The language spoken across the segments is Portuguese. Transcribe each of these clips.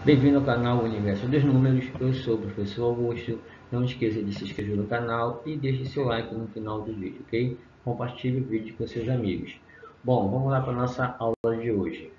Bem-vindo ao canal Universo dos Números, eu sou o professor Augusto. Não esqueça de se inscrever no canal e deixe seu like no final do vídeo, ok? Compartilhe o vídeo com seus amigos. Bom, vamos lá para a nossa aula de hoje.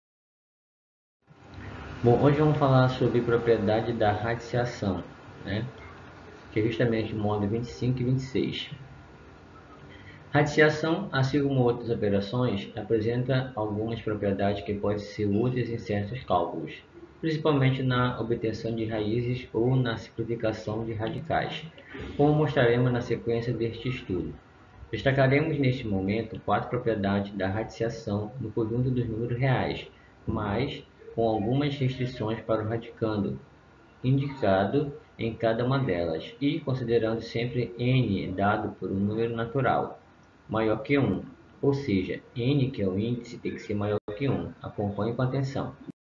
Bom, hoje vamos falar sobre propriedade da radiciação, né? Que é justamente o modo 25 e 26. Radiciação, assim como outras operações, apresenta algumas propriedades que podem ser úteis em certos cálculos, principalmente na obtenção de raízes ou na simplificação de radicais, como mostraremos na sequência deste estudo. Destacaremos neste momento 4 propriedades da radiciação no conjunto dos números reais, mas com algumas restrições para o radicando indicado em cada uma delas, e considerando sempre n dado por um número natural maior que 1, ou seja, n, que é o índice, tem que ser maior que 1. Acompanhe com atenção.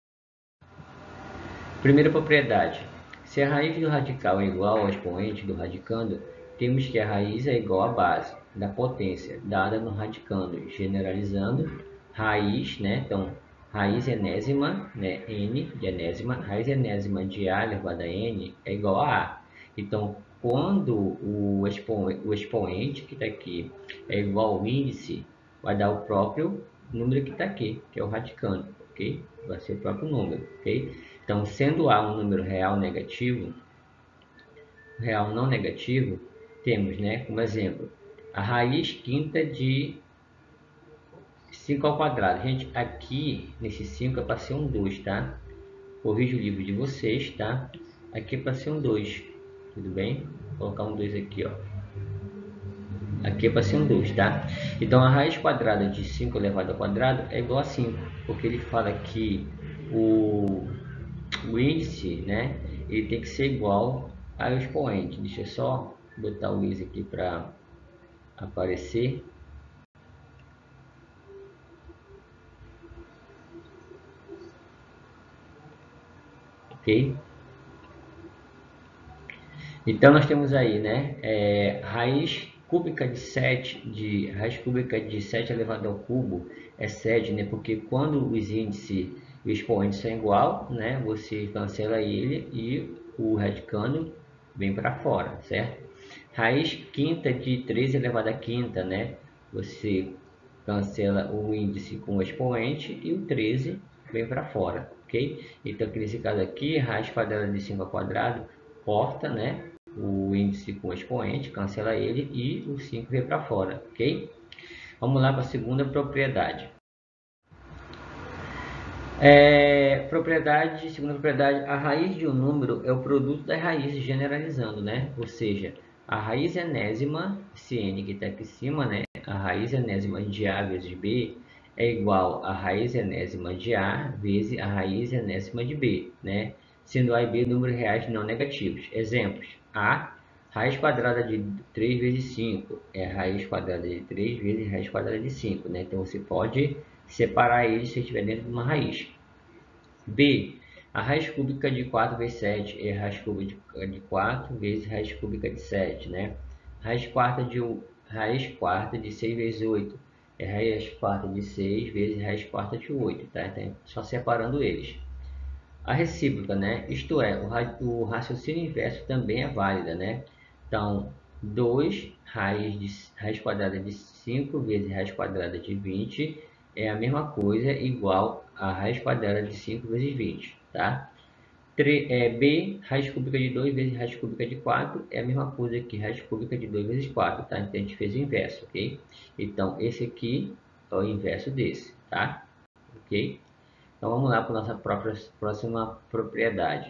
Primeira propriedade. Se a raiz do radical é igual ao expoente do radicando, temos que a raiz é igual à base da potência dada no radicando, generalizando raiz, né? Então, raiz enésima, né? n de enésima, raiz enésima de a elevado a n é igual a a. Então, quando o expoente que está aqui é igual ao índice, vai dar o próprio número que está aqui, que é o radicando, ok? Vai ser o próprio número, ok? Então, sendo A um número real negativo, real não negativo, temos, né, como exemplo, a raiz quinta de 5 ao quadrado. Gente, aqui, nesse 5 é para ser um 2, tá? Corrija o livro de vocês, tá? Aqui é para ser um 2, tudo bem? Vou colocar um 2 aqui, ó. Aqui é para ser um 2, tá? Então, a raiz quadrada de 5 elevado ao quadrado é igual a 5, porque ele fala que o índice, né, ele tem que ser igual ao expoente. Deixa eu só botar o is aqui para aparecer. Ok? Então, nós temos aí, né, raiz cúbica de 7, raiz cúbica de 7 elevado ao cubo é 7, né, porque quando os índices e o expoente são igual, né, você cancela ele e o radicando vem para fora, certo? Raiz quinta de 13 elevado à quinta, né, você cancela o índice com o expoente e o 13 vem para fora, ok? Então, nesse caso aqui, raiz quadrada de 5 ao quadrado corta, né, o índice com o expoente, cancela ele e o 5 vem para fora, ok? Vamos lá para a segunda propriedade. Segunda propriedade, a raiz de um número é o produto das raízes, generalizando, né? Ou seja, a raiz enésima, esse n que está aqui em cima, né? A raiz enésima de a vezes b é igual a raiz enésima de a vezes a raiz enésima de b, né? Sendo a e b números reais não negativos. Exemplos: a raiz quadrada de 3 vezes 5 é a raiz quadrada de 3 vezes raiz quadrada de 5, né? Então, você pode separar eles se estiver dentro de uma raiz. B, a raiz cúbica de 4 vezes 7 é a raiz cúbica de 4 vezes raiz cúbica de 7, né? Raiz quarta de 6 vezes 8 é raiz quarta de 6 vezes raiz quarta de 8, tá? Então, só separando eles. A recíproca, né? Isto é, o raciocínio inverso também é válida, né? Então, 2 raiz quadrada de 5 vezes raiz quadrada de 20 é a mesma coisa, igual a raiz quadrada de 5 vezes 20, tá? B, raiz cúbica de 2 vezes raiz cúbica de 4 é a mesma coisa que raiz cúbica de 2 vezes 4, tá? Então, a gente fez o inverso, ok? Então, esse aqui é o inverso desse, tá? Ok? Então, vamos lá para a nossa próxima propriedade.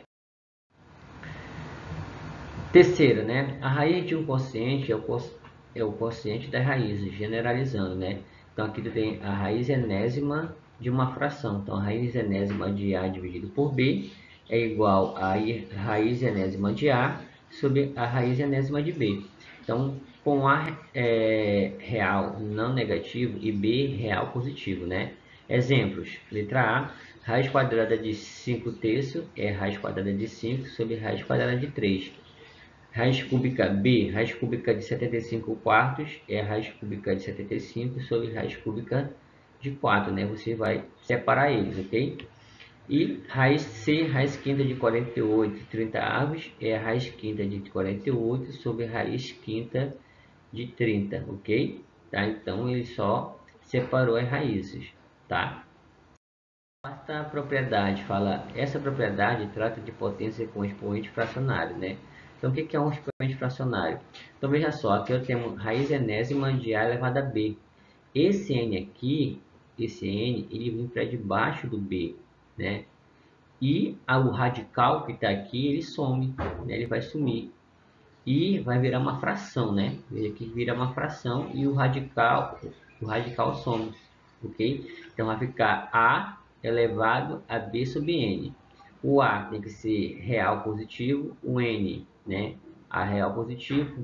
Terceira, né? A raiz de um quociente é o quociente das raízes, generalizando, né? Então, aqui tu tem a raiz enésima de uma fração. Então, a raiz enésima de A dividido por B é igual a raiz enésima de A sobre a raiz enésima de B. Então, com A real não negativo e B real positivo, né? Exemplos: letra A, raiz quadrada de 5 terços é raiz quadrada de 5 sobre raiz quadrada de 3. Raiz cúbica B, raiz cúbica de 75 quartos é raiz cúbica de 75 sobre raiz cúbica de 4, né? Você vai separar eles, ok? E raiz C, raiz quinta de 48 30 avos, é a raiz quinta de 48 sobre raiz quinta de 30, ok? Tá? Então, ele só separou as raízes, tá? Quarta propriedade, fala, essa propriedade trata de potência com expoente fracionário, né? Então, o que é um expoente fracionário? Então, veja só, aqui eu tenho raiz enésima de A elevado a B. Esse N aqui, esse N, ele vem para debaixo do B, né? E o radical que está aqui, ele some, né? Ele vai sumir. E vai virar uma fração, né? Veja que vira uma fração e o radical some, ok? Então vai ficar A elevado a B sobre N. O A tem que ser real positivo, o N, né? A real positivo,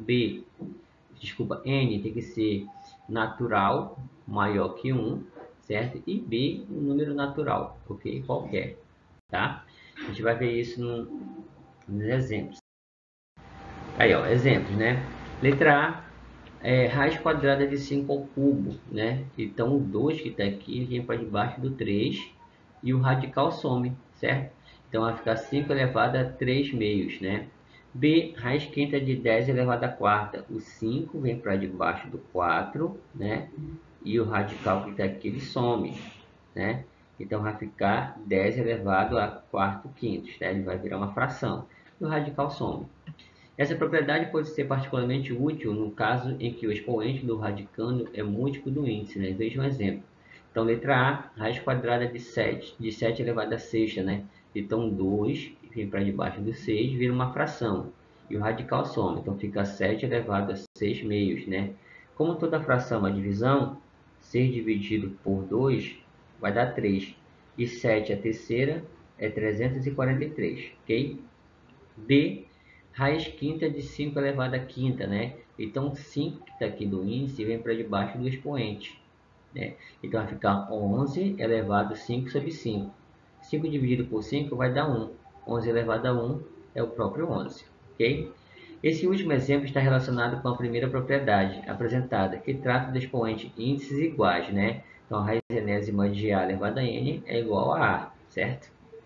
N tem que ser natural, maior que 1, certo? E B, um número natural, ok? Qualquer, tá? A gente vai ver isso nos exemplos. Aí, ó, exemplos, né? Letra A, raiz quadrada de 5 ao cubo, né? Então, o 2 que está aqui vem para debaixo do 3 e o radical some, certo? Então, vai ficar 5 elevado a 3 meios, né? B, raiz quinta de 10 elevado a quarta. O 5 vem para debaixo do 4, né? E o radical que está aqui, ele some, né? Então, vai ficar 10 elevado a quarto quintos, né? Ele vai virar uma fração. E o radical some. Essa propriedade pode ser particularmente útil no caso em que o expoente do radicando é múltiplo do índice, né? Veja um exemplo. Então, letra A, raiz quadrada de 7 elevado a sexta, né? Então, 2 vem para debaixo do 6, vira uma fração. E o radical some, então fica 7 elevado a 6 meios, né? Como toda fração é uma divisão, 6 dividido por 2 vai dar 3. E 7 a terceira é 343, ok? D, raiz quinta de 5 elevado a quinta, né? Então, 5 que está aqui do índice vem para debaixo do expoente, né? Então, vai ficar 11 elevado a 5 sobre 5. 5 dividido por 5 vai dar 1. 11 elevado a 1 é o próprio 11, ok? Esse último exemplo está relacionado com a primeira propriedade apresentada, que trata do expoente índices iguais, né? Então, a raiz enésima de A elevado a N é igual a A, certo?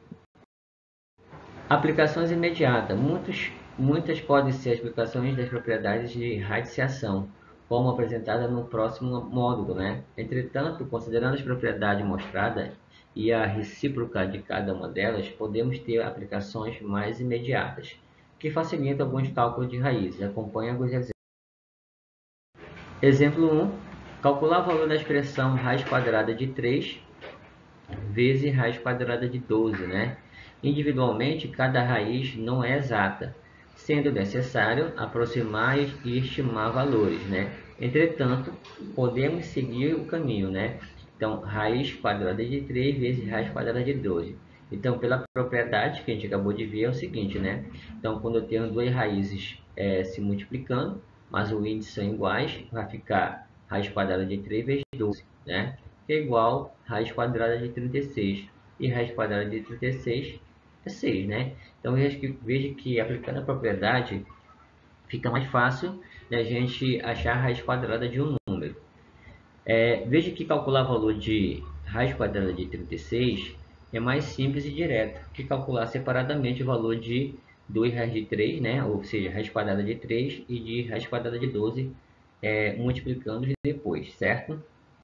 Aplicações imediatas. Muitas podem ser as aplicações das propriedades de radiciação, como apresentada no próximo módulo, né? Entretanto, considerando as propriedades mostradas e a recíproca de cada uma delas, podemos ter aplicações mais imediatas, que facilitam alguns cálculos de raízes. Acompanhe alguns exemplos. Exemplo 1. Calcular o valor da expressão raiz quadrada de 3 vezes raiz quadrada de 12, né? Individualmente, cada raiz não é exata, sendo necessário aproximar e estimar valores, né? Entretanto, podemos seguir o caminho, né? Então, raiz quadrada de 3 vezes raiz quadrada de 12. Então, pela propriedade que a gente acabou de ver, é o seguinte, né? Então, quando eu tenho duas raízes se multiplicando, mas o índice são iguais, vai ficar raiz quadrada de 3 vezes 12, né? Que é igual a raiz quadrada de 36. E raiz quadrada de 36 é 6, né? Então, veja que aplicando a propriedade, fica mais fácil da gente achar a raiz quadrada de um número. Veja que calcular o valor de raiz quadrada de 36 é mais simples e direto que calcular separadamente o valor de 2 raiz de 3, né? Ou seja, raiz quadrada de 3 e de raiz quadrada de 12, multiplicando depois, certo?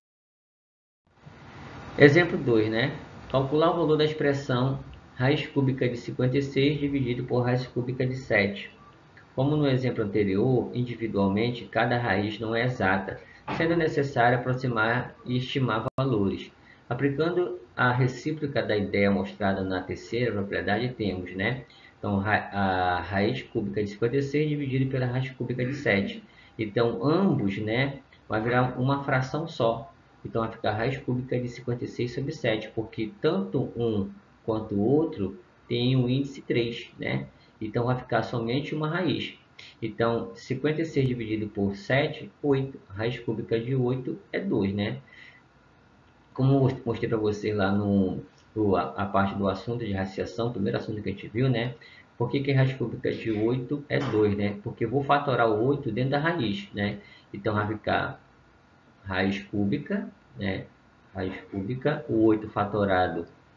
Exemplo 2, né? Calcular o valor da expressão raiz cúbica de 56 dividido por raiz cúbica de 7. Como no exemplo anterior, individualmente, cada raiz não é exata, sendo necessário aproximar e estimar valores. Aplicando a recíproca da ideia mostrada na terceira propriedade, temos, né? Então, a raiz cúbica de 56 dividido pela raiz cúbica de 7. Então, ambos, né, vai virar uma fração só. Então, vai ficar a raiz cúbica de 56 sobre 7, porque tanto um quanto o outro tem o índice 3, né? Então, vai ficar somente uma raiz. Então, 56 dividido por 7, 8. A raiz cúbica de 8 é 2, né? Como eu mostrei para vocês lá a parte do assunto de raciação, o primeiro assunto que a gente viu, né? Por que a raiz cúbica de 8 é 2, né? Porque eu vou fatorar o 8 dentro da raiz, né? Então, vai ficar raiz cúbica, né? Raiz cúbica, o 8 fatorado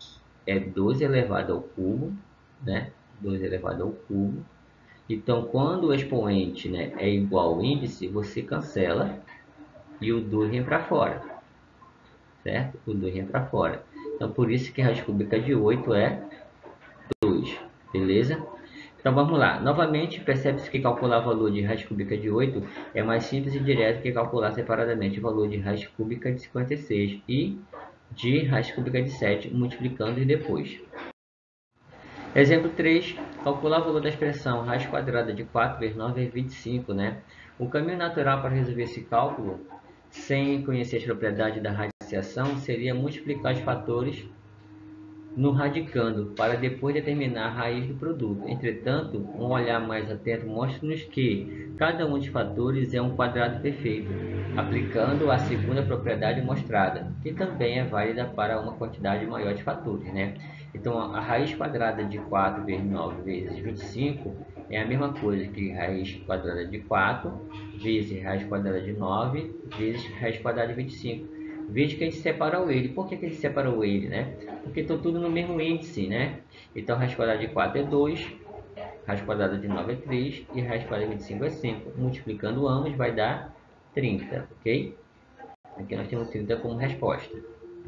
é 2 elevado ao cubo, né? 2 elevado ao cubo. Então, quando o expoente, né, é igual ao índice, você cancela e o 2 vem para fora, certo? O 2 vem para fora. Então, por isso que a raiz cúbica de 8 é 2, beleza? Então, vamos lá. Novamente, percebe-se que calcular o valor de raiz cúbica de 8 é mais simples e direto que calcular separadamente o valor de raiz cúbica de 56 e de raiz cúbica de 7, multiplicando e depois. Exemplo 3, calcular o valor da expressão raiz quadrada de 4 vezes 9 é 25, né? O caminho natural para resolver esse cálculo, sem conhecer as propriedades da radiciação, seria multiplicar os fatores no radicando, para depois determinar a raiz do produto. Entretanto, um olhar mais atento mostra-nos que cada um dos fatores é um quadrado perfeito, aplicando a segunda propriedade mostrada, que também é válida para uma quantidade maior de fatores, né? Então, a raiz quadrada de 4 vezes 9 vezes 25 é a mesma coisa que raiz quadrada de 4 vezes raiz quadrada de 9 vezes raiz quadrada de 25. Veja que a gente separou ele. Por que a gente separou ele, né? Porque estão tudo no mesmo índice, né? Então, raiz quadrada de 4 é 2, raiz quadrada de 9 é 3 e raiz quadrada de 25 é 5. Multiplicando ambos vai dar 30, ok? Aqui nós temos 30 como resposta.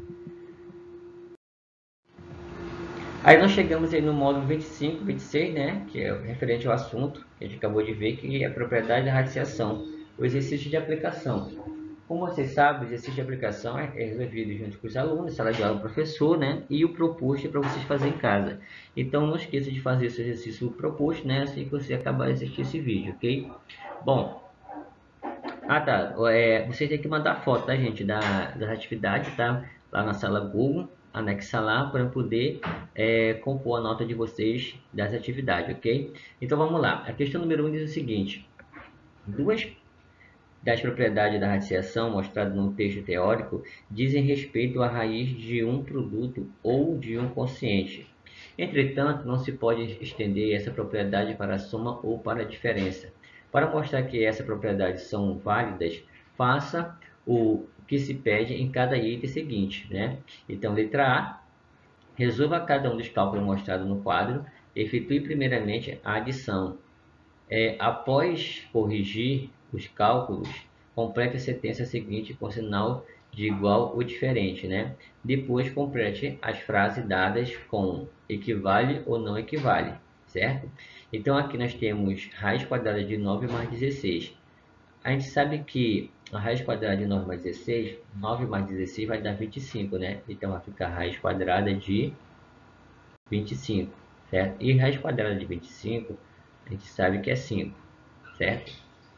Aí nós chegamos aí no módulo 25, 26, né? Que é referente ao assunto que a gente acabou de ver, que é a propriedade da radiciação, o exercício de aplicação. Como vocês sabem, o exercício de aplicação é resolvido junto com os alunos, sala de aula do professor, né? E o proposto é para vocês fazerem em casa. Então, não esqueça de fazer esse exercício proposto, né? Assim que você acabar de assistir esse vídeo, ok? Bom, tá. Vocês têm que mandar foto, tá, gente, das atividades, tá? Lá na sala Google, anexa lá para eu poder compor a nota de vocês das atividades, ok? Então, vamos lá. A questão número 1 diz o seguinte. Duas das propriedades da radiciação mostrada no texto teórico dizem respeito à raiz de um produto ou de um quociente. Entretanto, não se pode estender essa propriedade para a soma ou para a diferença. Para mostrar que essas propriedades são válidas, faça o que se pede em cada item seguinte, né? Então, letra A, resolva cada um dos cálculos mostrados no quadro, efetue primeiramente a adição. Após corrigir os cálculos, complete a sentença seguinte com sinal de igual ou diferente, né? Depois complete as frases dadas com equivale ou não equivale, certo? Então aqui nós temos raiz quadrada de 9 mais 16. A gente sabe que a raiz quadrada de 9 mais 16, 9 mais 16 vai dar 25, né? Então vai ficar raiz quadrada de 25, certo? E raiz quadrada de 25, a gente sabe que é 5, certo?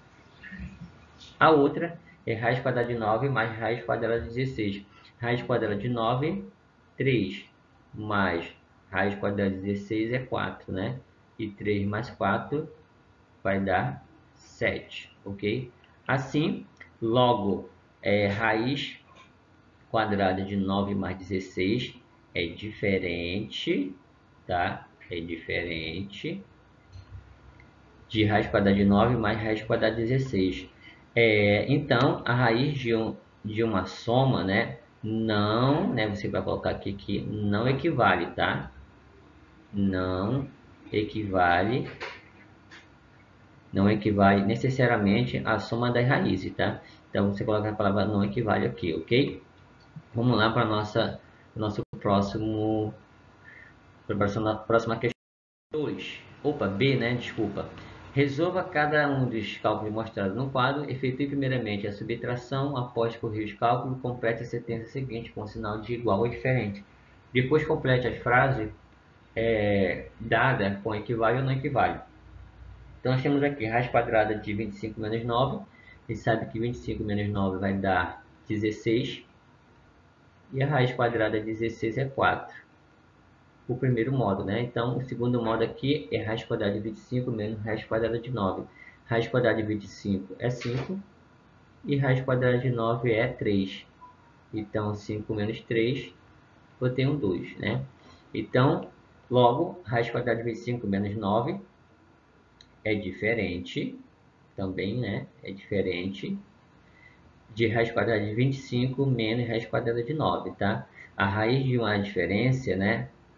A outra é raiz quadrada de 9 mais raiz quadrada de 16. Raiz quadrada de 9, 3, mais raiz quadrada de 16 é 4, né? E 3 mais 4 vai dar 7, ok? Assim, logo, raiz quadrada de 9 mais 16 é diferente, tá? É diferente de raiz quadrada de 9 mais raiz quadrada de 16. Então, a raiz de uma soma, né? Não, né? Você vai colocar aqui que não equivale, tá? Não equivale, não equivale necessariamente à soma das raízes, tá? Então, você coloca a palavra não equivale aqui, ok? Vamos lá para nosso próximo, para a próxima questão. 2. Opa, B, né? Desculpa. Resolva cada um dos cálculos mostrados no quadro. Efetue primeiramente a subtração. Após corrigir os cálculos, complete a sentença seguinte com sinal de igual ou diferente. Depois complete as frases dadas com equivale ou não equivale. Então, nós temos aqui raiz quadrada de 25 menos 9. A gente sabe que 25 menos 9 vai dar 16. E a raiz quadrada de 16 é 4. O primeiro modo, né? Então, o segundo modo aqui é raiz quadrada de 25 menos raiz quadrada de 9. Raiz quadrada de 25 é 5 e raiz quadrada de 9 é 3. Então, 5 menos 3, eu tenho 2, né? Então, logo, raiz quadrada de 25 menos 9 é diferente, também, né? É diferente de raiz quadrada de 25 menos raiz quadrada de 9, tá? A raiz de uma diferença, né?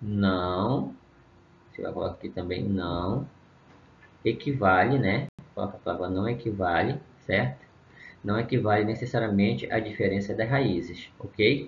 não, você vai colocar aqui também não equivale, né? Coloca a palavra não equivale, certo? Não equivale necessariamente à diferença das raízes, ok?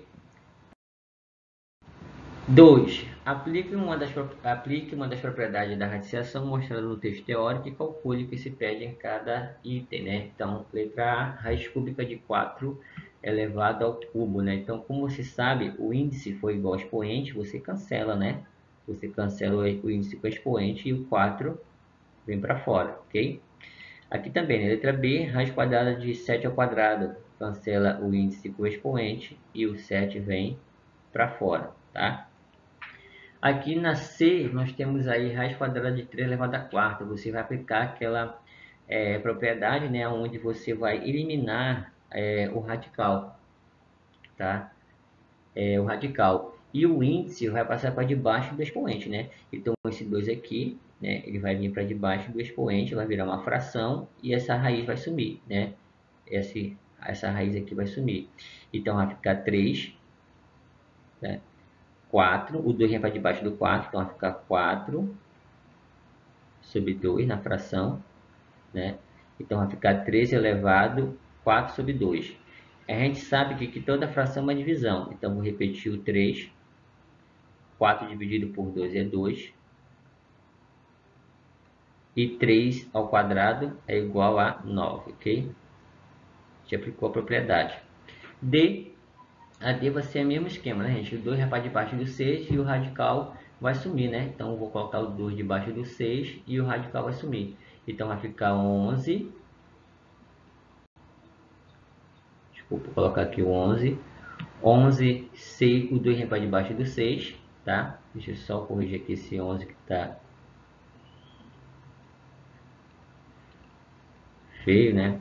2. Aplique uma das propriedades da radiciação mostrada no texto teórico e calcule o que se pede em cada item, né? Então, letra A, raiz cúbica de 4 elevado ao cubo, né? Então, como você sabe, o índice foi igual ao expoente, você cancela, né? Você cancela o índice com o expoente e o 4 vem para fora, ok? Aqui também, né? Letra B, raiz quadrada de 7 ao quadrado, cancela o índice com o expoente e o 7 vem para fora, tá? Aqui na C, nós temos aí raiz quadrada de 3 elevado à quarta. Você vai aplicar aquela propriedade, né, onde você vai eliminar o radical, tá? O radical. E o índice vai passar para debaixo do expoente, né? Então, esse 2 aqui, né, ele vai vir para debaixo do expoente, vai virar uma fração e essa raiz vai sumir, né? Essa raiz aqui vai sumir. Então, vai ficar 3, né? 4, o 2 vem para debaixo do 4, então vai ficar 4 sobre 2 na fração, né? Então vai ficar 13 elevado a 4 sobre 2. A gente sabe que toda fração é uma divisão, então vou repetir o 3. 4 dividido por 2 é 2. E 3 ao quadrado é igual a 9, ok? Já aplicou a propriedade. D, a D vai ser o mesmo esquema, né, gente? O 2 vai para debaixo do 6 e o radical vai sumir, né? Então, eu vou colocar o 2 debaixo do 6 e o radical vai sumir. Então, vai ficar 11. Desculpa, vou colocar aqui o 11. 11, 6, o 2 vem para debaixo do 6, tá? Deixa eu só corrigir aqui esse 11 que está feio, né?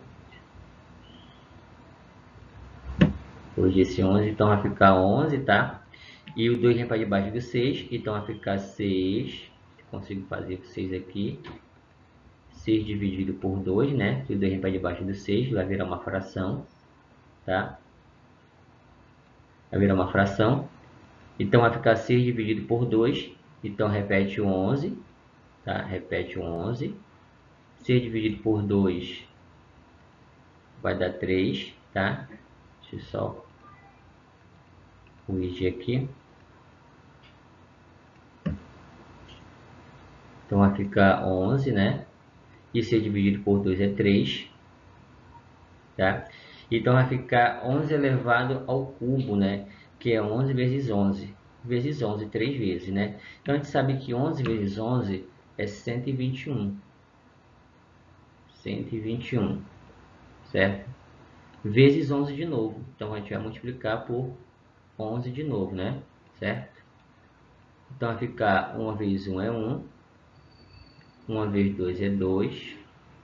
Corrigir esse 11, então vai ficar 11, tá? E o 2 vem para debaixo do 6, então vai ficar 6. Consigo fazer 6 aqui. 6 dividido por 2, né? Que o 2 vem para debaixo do 6, vai virar uma fração, tá? Vai virar uma fração. Então vai ficar 6 dividido por 2, então repete o 11, tá? Repete o 11. 6 dividido por 2 vai dar 3, tá? Deixa eu só corrigir aqui. Então vai ficar 11, né? E 6 dividido por 2 é 3, tá? Então vai ficar 11 elevado ao cubo, né? Que é 11 vezes 11. Vezes 11, 3 vezes, né? Então a gente sabe que 11 vezes 11 é 121. 121, certo? Vezes 11 de novo. Então a gente vai multiplicar por 11 de novo, né? Certo? Então vai ficar 1 vezes 1 é 1. 1 vezes 2 é 2.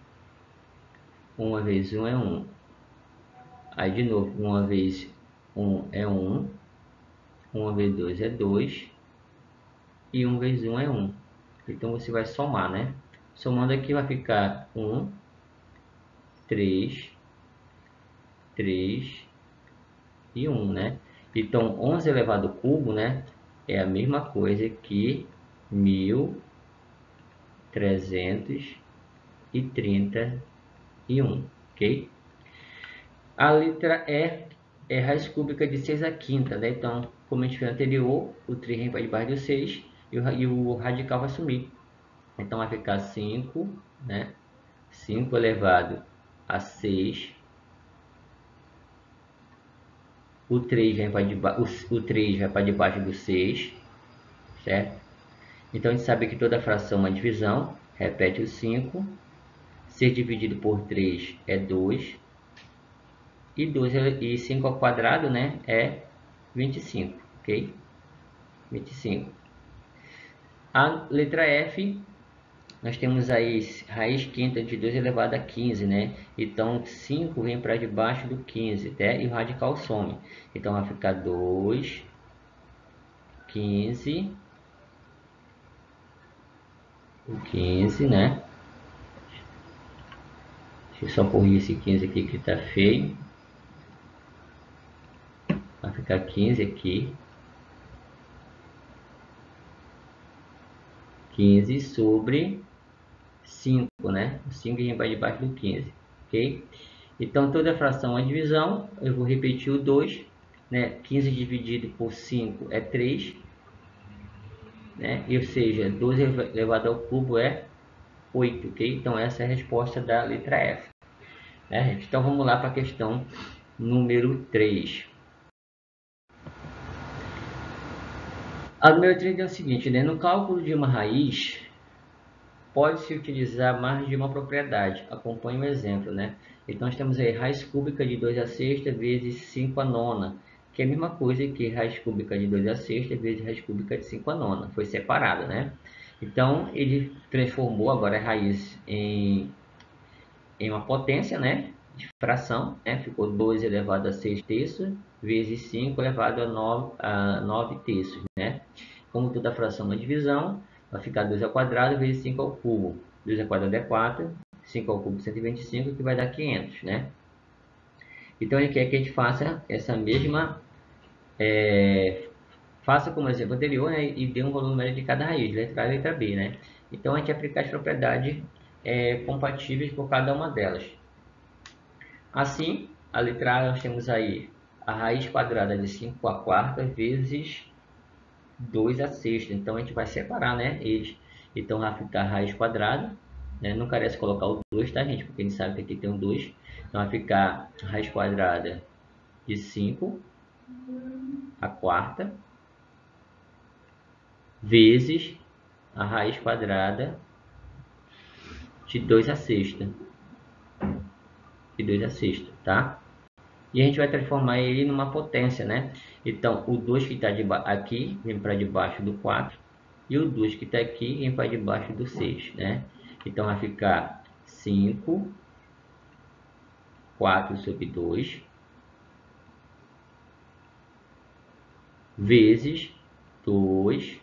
1 vezes 1 é 1. Aí de novo, 1 vezes 1 é 1. 1 vezes 2 é 2. E 1 vezes 1 é 1. Então você vai somar, né? Somando aqui vai ficar 1, 3, 3 e 1, né? Então 11 elevado ao cubo, né? É a mesma coisa que 1331, ok? A letra E é raiz cúbica de 6 à quinta, né? Então, como a gente fez anterior, o 3 vai debaixo do 6 e o radical vai sumir. Então, vai ficar 5, né? 5 elevado a 6. O 3 vai para debaixo do 6, certo? Então, a gente sabe que toda fração é uma divisão. Repete o 5. 6 dividido por 3 é 2. E 5 ao quadrado, né, é 25, ok? 25. A letra F, nós temos aí raiz quinta de 2 elevado a 15, né? Então, 5 vem para debaixo do 15, né? E o radical some. Então, vai ficar 2, 15, o 15, né? Deixa eu só corrigir esse 15 aqui que tá feio. Vai ficar 15 aqui. 15 sobre 5, né? O 5 a gente vai debaixo do 15, ok? Então, toda fração é divisão. Eu vou repetir o 2, né? 15 dividido por 5 é 3, né? Ou seja, 12 elevado ao cubo é 8, ok? Então, essa é a resposta da letra F. Né, gente? Então, vamos lá para a questão número 3. A número 3 é o seguinte, né? No cálculo de uma raiz, pode-se utilizar mais de uma propriedade. Acompanhe o exemplo, né? Então, nós temos aí raiz cúbica de 2 a sexta vezes 5 a nona, que é a mesma coisa que raiz cúbica de 2 a sexta vezes raiz cúbica de 5 a nona. Foi separado, né? Então, ele transformou agora a raiz em uma potência, né? De fração, né? Ficou 2 elevado a 6 terços vezes 5 elevado a 9 terços, né? Como toda fração é uma divisão, vai ficar 2 ao quadrado vezes 5 ao cubo. 2 ao quadrado é 4, 5 ao cubo 125, que vai dar 500, né? Então, ele quer que a gente faça essa mesma... faça como exemplo anterior, né? E dê um valor numérico de cada raiz, letra A e letra B, né? Então, a gente aplica as propriedades compatíveis por cada uma delas. Assim, a letra A nós temos aí a raiz quadrada de 5 a quarta vezes 2 a sexta. Então, a gente vai separar, né, eles. Então, vai ficar a raiz quadrada, né? Não carece colocar o 2, tá, gente? Porque a gente sabe que aqui tem um 2. Então, vai ficar a raiz quadrada de 5 a quarta vezes a raiz quadrada de 2 a sexta. De 2 a sexta, tá? E a gente vai transformar ele numa potência, né? Então, o 2 que está aqui vem para debaixo do 4. E o 2 que está aqui vem para debaixo do 6, né? Então, vai ficar 5, 4 sobre 2, vezes 2,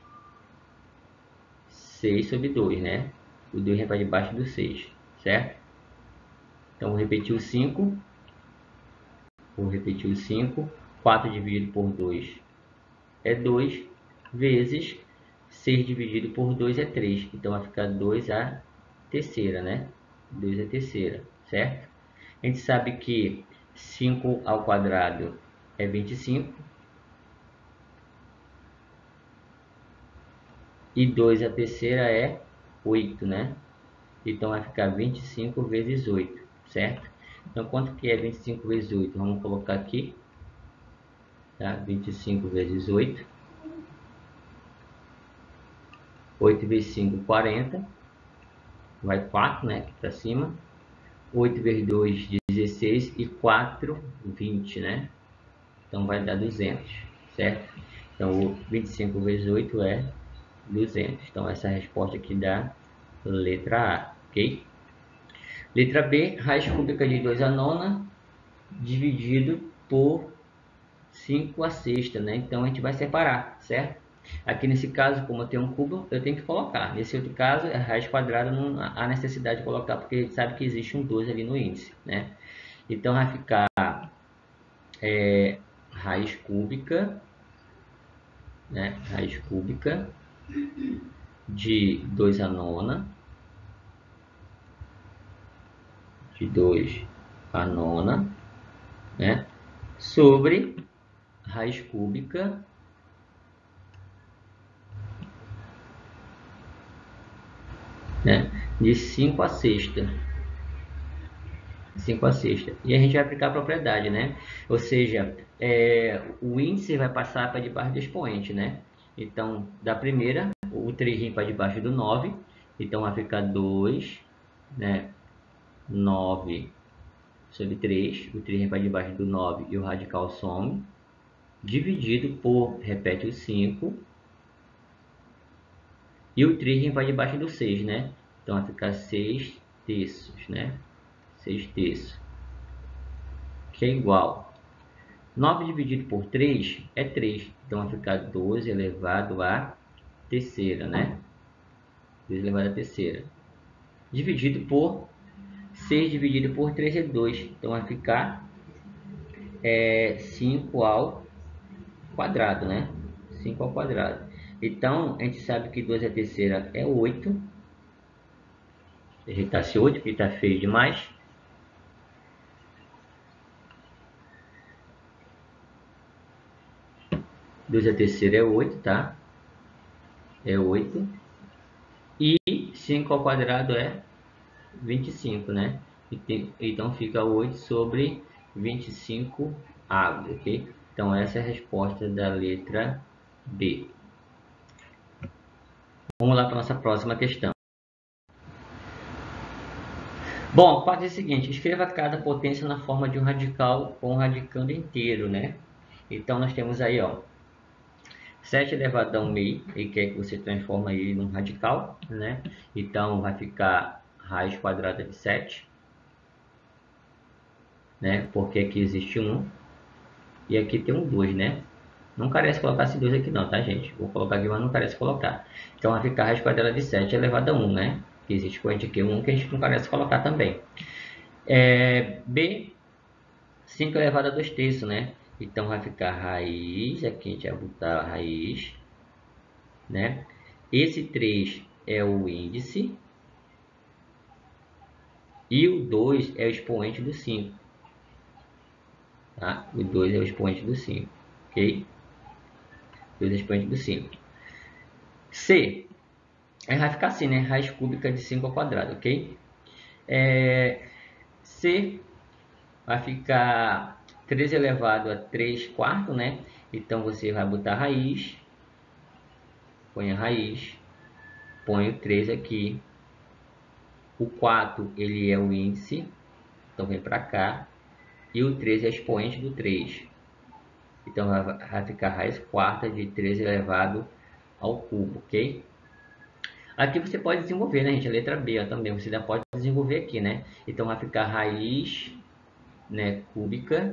6 sobre 2, né? O 2 vem para debaixo do 6, certo? Então, vou repetir o 5. Vou repetir o 5. 4 dividido por 2 é 2, vezes 6 dividido por 2 é 3. Então, vai ficar 2 a terceira, né? 2 a terceira, certo? A gente sabe que 5 ao quadrado é 25. E 2 a terceira é 8, né? Então, vai ficar 25 vezes 8, certo? Então, quanto que é 25 vezes 8? Vamos colocar aqui, tá? 25 vezes 8. 8 vezes 5, 40. Vai 4, né? Aqui para cima. 8 vezes 2, 16. E 4, 20, né? Então, vai dar 200, certo? Então, 25 vezes 8 é 200. Então, essa é a resposta aqui da letra A, ok? Letra B, raiz cúbica de 2 a nona, dividido por 5 a sexta, né? Então, a gente vai separar, certo? Aqui nesse caso, como eu tenho um cubo, eu tenho que colocar. Nesse outro caso, a raiz quadrada não há necessidade de colocar, porque a gente sabe que existe um 2 ali no índice, né? Então, vai ficar raiz cúbica, né? Raiz cúbica de 2 a nona, de 2 a nona, né? Sobre raiz cúbica né, de 5 a sexta. 5 a sexta. E a gente vai aplicar a propriedade, né? Ou seja, o índice vai passar para debaixo do expoente, né? Então, da primeira, o 3 vem para debaixo do 9. Então, vai ficar 2, né? 9 sobre 3. O 3 vem para debaixo do 9 e o radical some. Dividido por, repete o 5. E o 3 vem para debaixo do 6, né? Então, vai ficar 6 terços, né? 6 terços. Que é igual. 9 dividido por 3 é 3. Então, vai ficar 12 elevado a terceira, né? 12 elevado a terceira. Dividido por 6 dividido por 3 é 2. Então, vai ficar 5 ao quadrado, né? 5 ao quadrado. Então, a gente sabe que 2 à terceira é 8. Ajeitar esse 8, porque está feio demais. Dois à terceira é 8, tá? É 8. E 5 ao quadrado é 25, né? Então fica 8 sobre 25 avos, ok? Então essa é a resposta da letra B. Vamos lá para a nossa próxima questão. Bom, pode ser o seguinte, escreva cada potência na forma de um radical com um radicando inteiro, né? Então nós temos aí, ó, 7 elevado a 1 meio, ele quer que você transforme ele num radical, né? Então vai ficar raiz quadrada de 7, né? Porque aqui existe 1 e aqui tem um 2, né? Não carece colocar esse 2 aqui não, tá, gente? Vou colocar aqui, mas não carece colocar. Então vai ficar raiz quadrada de 7 elevado a 1, né? Que existe corrente aqui 1 que a gente não carece colocar também. B, 5 elevado a 2 terços, né? Então vai ficar raiz, aqui a gente vai botar a raiz, né? Esse 3 é o índice e o 2 é o expoente do 5, tá? O 2 é o expoente do 5, ok? 2 é o expoente do 5. C, vai ficar assim, né? Raiz cúbica de 5 ao quadrado, ok? C vai ficar 3 elevado a 3 quartos, né? Então você vai botar a raiz, põe a raiz, põe o 3 aqui. O 4 ele é o índice, então vem para cá. E o 3 é expoente do 3. Então vai ficar raiz quarta de 3 elevado ao cubo, ok? Aqui você pode desenvolver, né, gente? A letra B, ó, também você já pode desenvolver aqui, né? Então vai ficar raiz, né, cúbica,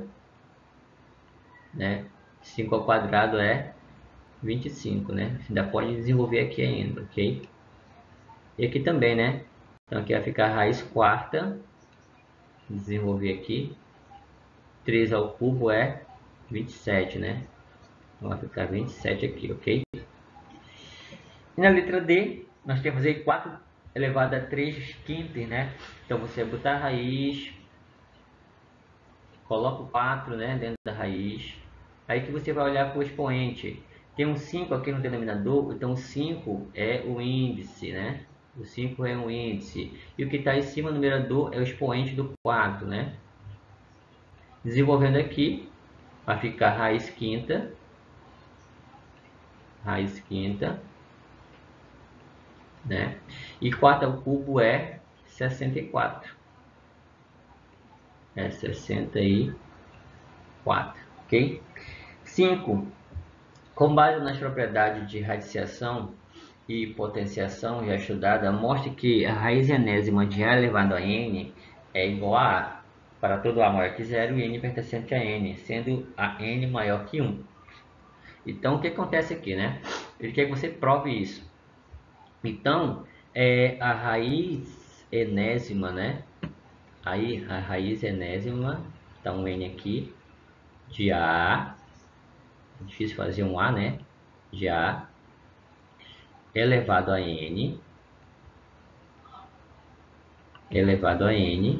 né? 5 ao quadrado é 25, né? Você ainda pode desenvolver aqui ainda, ok? E aqui também, né? Então aqui vai ficar raiz quarta, desenvolver aqui. 3 ao cubo é 27, né? Então vai ficar 27 aqui, ok? E na letra D, nós temos aí 4 elevado a 3 quintos, né? Então você vai botar a raiz, coloca o 4, né, dentro da raiz. Aí que você vai olhar para o expoente. Tem um 5 aqui no denominador, então o 5 é o índice, né? O 5 é o índice. E o que está em cima do numerador é o expoente do 4, né? Desenvolvendo aqui, vai ficar raiz quinta, né? E 4 ao cubo é 64. É 64, ok? 5. Com base nas propriedades de radiciação e potenciação já estudada, mostre que a raiz enésima de A elevado a N é igual a A para todo A maior que 0 e N pertencente a N, sendo a N maior que 1. Então, o que acontece aqui, né? Ele quer que você prove isso. Então, a raiz enésima, né? Aí, a raiz enésima, tá um N aqui, de A, é difícil fazer um A, né? De A elevado a N, elevado a N,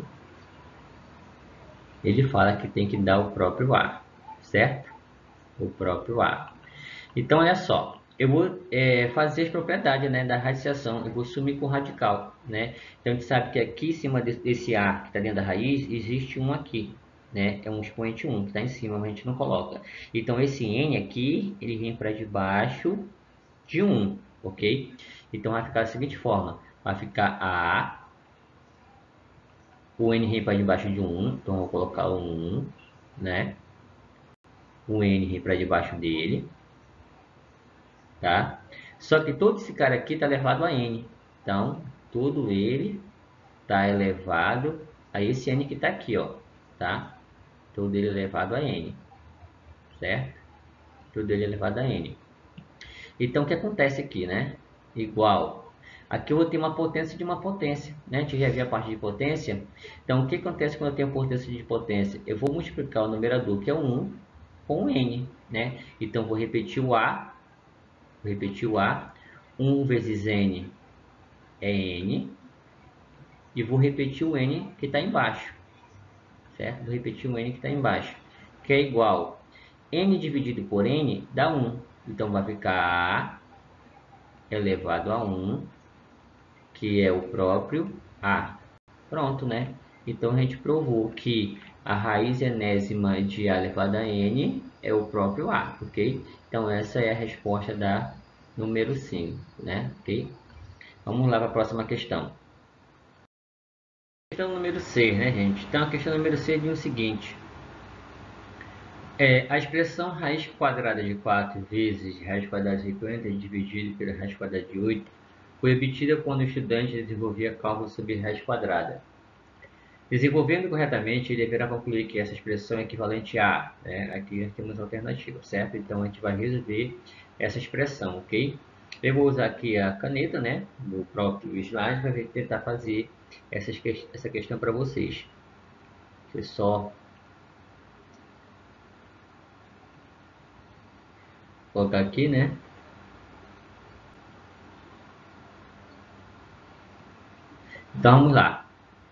ele fala que tem que dar o próprio A, certo? O próprio A. Então, olha só, eu vou fazer as propriedades, né, da radiciação, eu vou sumir com radical, né? Então, a gente sabe que aqui em cima desse A que está dentro da raiz, existe um aqui, né? É um expoente 1 que está em cima, mas a gente não coloca. Então, esse N aqui, ele vem para debaixo de 1, ok? Então, vai ficar da seguinte forma, vai ficar A, o N vem para debaixo de 1, então eu vou colocar o 1, né? O N vem para debaixo dele, tá? Só que todo esse cara aqui está elevado a N. Então, todo ele está elevado a esse N que está aqui, ó, tá? Todo ele elevado a N, certo? Todo ele elevado a N. Então, o que acontece aqui, né? Igual. Aqui eu vou ter uma potência de uma potência, né? A gente já viu a parte de potência. Então, o que acontece quando eu tenho potência de potência? Eu vou multiplicar o numerador, que é o 1, com o N, né? Então, vou repetir o A Vou repetir o A. 1 vezes N é N. E vou repetir o N que está embaixo. Certo? Vou repetir o N que está embaixo. Que é igual. N dividido por N dá 1. Então vai ficar A elevado a 1, que é o próprio A. Pronto, né? Então a gente provou que a raiz enésima de A elevado a N é o próprio A, ok? Então essa é a resposta da número 5, né? Ok? Vamos lá para a próxima questão. Questão número 6, né, gente? Então a questão número 6 diz o seguinte. A expressão raiz quadrada de 4 vezes raiz quadrada de 50 dividido pela raiz quadrada de 8 foi obtida quando o estudante desenvolvia cálculo sobre raiz quadrada. Desenvolvendo corretamente, ele deverá concluir que essa expressão é equivalente a, né? Aqui nós temos a alternativa, certo? Então a gente vai resolver essa expressão, ok? Eu vou usar aqui a caneta, né, do próprio slide para tentar fazer essa questão para vocês. Deixa eu só colocar aqui, né? Então vamos lá.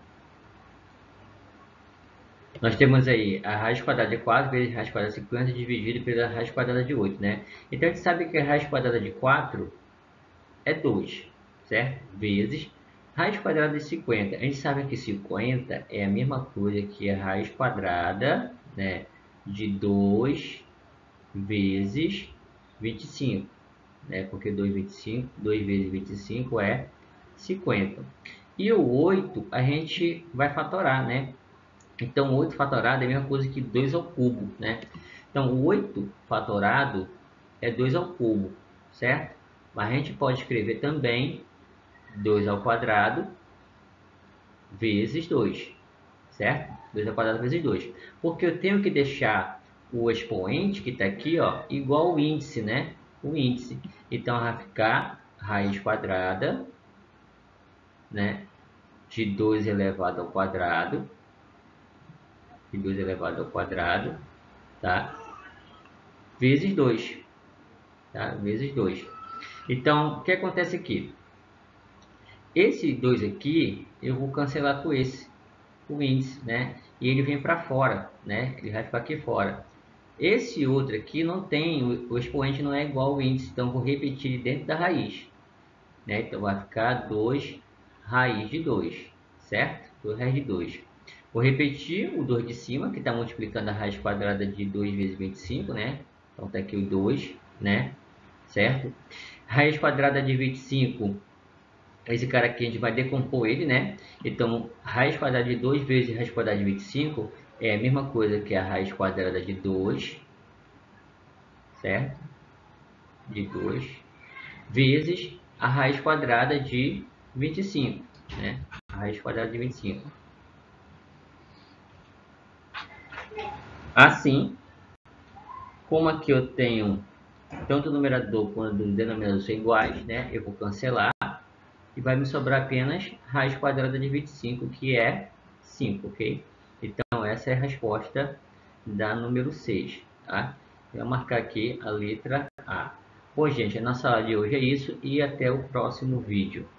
Nós temos aí a raiz quadrada de 4 vezes a raiz quadrada de 50 dividido pela raiz quadrada de 8, né? Então a gente sabe que a raiz quadrada de 4 é 2, certo? Vezes raiz quadrada de 50. A gente sabe que 50 é a mesma coisa que a raiz quadrada, né, de 2 vezes 25, né? Porque 2 vezes 25 é 50. E o 8 a gente vai fatorar, né? Então, 8 fatorado é a mesma coisa que 2 ao cubo, né? Então, 8 fatorado é 2 ao cubo, certo? Mas a gente pode escrever também 2 ao quadrado vezes 2, certo? 2 ao quadrado vezes 2. Porque eu tenho que deixar o expoente, que está aqui, ó, igual ao índice, né? O índice. Então, vai ficar raiz quadrada, né, de 2 elevado ao quadrado, de 2 elevado ao quadrado, tá? Vezes 2, tá? Vezes 2. Então, o que acontece aqui? Esse 2 aqui, eu vou cancelar com esse, o índice, né? E ele vem para fora, né? Ele vai ficar aqui fora. Esse outro aqui não tem, o expoente não é igual ao índice, então vou repetir dentro da raiz, né? Então vai ficar 2 raiz de 2, certo? 2 raiz de 2. Vou repetir o 2 de cima, que está multiplicando a raiz quadrada de 2 vezes 25, né? Então está aqui o 2, né? Certo? Raiz quadrada de 25, esse cara aqui a gente vai decompor ele, né? Então, raiz quadrada de 2 vezes raiz quadrada de 25 é a mesma coisa que a raiz quadrada de 2, certo? De 2, vezes a raiz quadrada de 25, né? A raiz quadrada de 25. Assim, como aqui eu tenho tanto o numerador quanto o denominador são iguais, né? Eu vou cancelar e vai me sobrar apenas raiz quadrada de 25, que é 5, ok? Então, essa é a resposta da número 6, tá? Eu vou marcar aqui a letra A. Bom, gente, a nossa aula de hoje é isso e até o próximo vídeo.